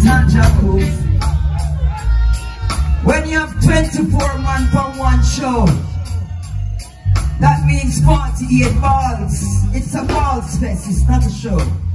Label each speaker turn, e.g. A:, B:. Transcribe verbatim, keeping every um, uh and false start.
A: Tanja Cook. When you have twenty-four man from one show, that means forty-eight balls. It's a balls fest, it's not a show.